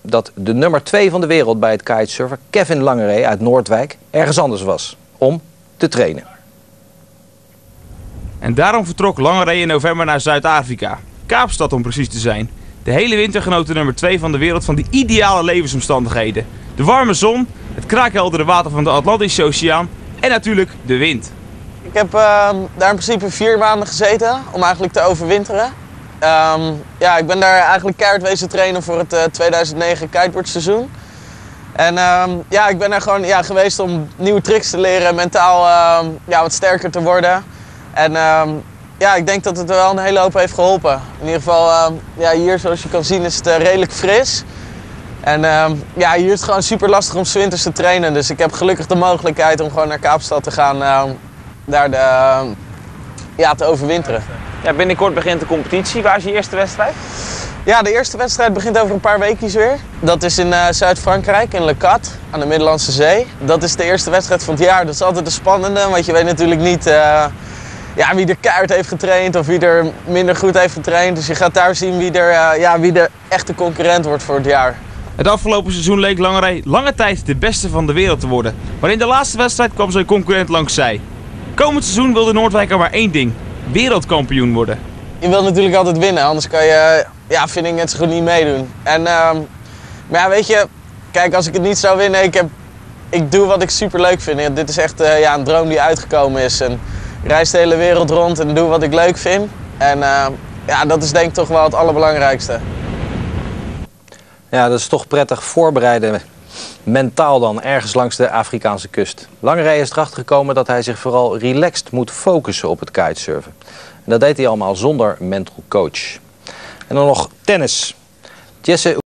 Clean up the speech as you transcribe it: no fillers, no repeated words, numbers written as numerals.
dat de nummer 2 van de wereld bij het kitesurfen, Kevin Langeree uit Noordwijk, ergens anders was om te trainen. En daarom vertrok Langeree in november naar Zuid-Afrika. Kaapstad om precies te zijn. De hele winter genoot de nummer 2 van de wereld van die ideale levensomstandigheden. De warme zon, het kraakheldere water van de Atlantische Oceaan en natuurlijk de wind. Ik heb daar in principe 4 maanden gezeten om eigenlijk te overwinteren. Ja, ik ben daar eigenlijk keihard wezen trainen voor het 2009 kiteboardseizoen. En ja, ik ben daar gewoon geweest om nieuwe tricks te leren en mentaal wat sterker te worden. En ja, ik denk dat het er wel een hele hoop heeft geholpen. In ieder geval, hier zoals je kan zien is het redelijk fris. En ja, hier is het gewoon super lastig om 's winters te trainen. Dus ik heb gelukkig de mogelijkheid om gewoon naar Kaapstad te gaan, daar te overwinteren. Ja, binnenkort begint de competitie. Waar is je eerste wedstrijd? Ja, de eerste wedstrijd begint over een paar weekjes weer. Dat is in Zuid-Frankrijk, in Le Cat, aan de Middellandse Zee. Dat is de eerste wedstrijd van het jaar. Dat is altijd de spannende, want je weet natuurlijk niet wie er keihard heeft getraind of wie er minder goed heeft getraind. Dus je gaat daar zien wie de echte concurrent wordt voor het jaar. Het afgelopen seizoen leek Langeree lange tijd de beste van de wereld te worden. Maar in de laatste wedstrijd kwam zijn concurrent langs zij. Komend seizoen wil de Noordwijker maar één ding: wereldkampioen worden. Je wilt natuurlijk altijd winnen, anders kan je, vind ik, net zo goed niet meedoen. En, maar ja, weet je, kijk, als ik het niet zou winnen, ik doe wat ik super leuk vind. En dit is echt een droom die uitgekomen is. En ik reis de hele wereld rond en doe wat ik leuk vind. En dat is denk ik toch wel het allerbelangrijkste. Ja, dat is toch prettig voorbereiden, mentaal dan, ergens langs de Afrikaanse kust. Langeree is erachter gekomen dat hij zich vooral relaxed moet focussen op het kitesurfen. En dat deed hij allemaal zonder mental coach. En dan nog tennis. Jesse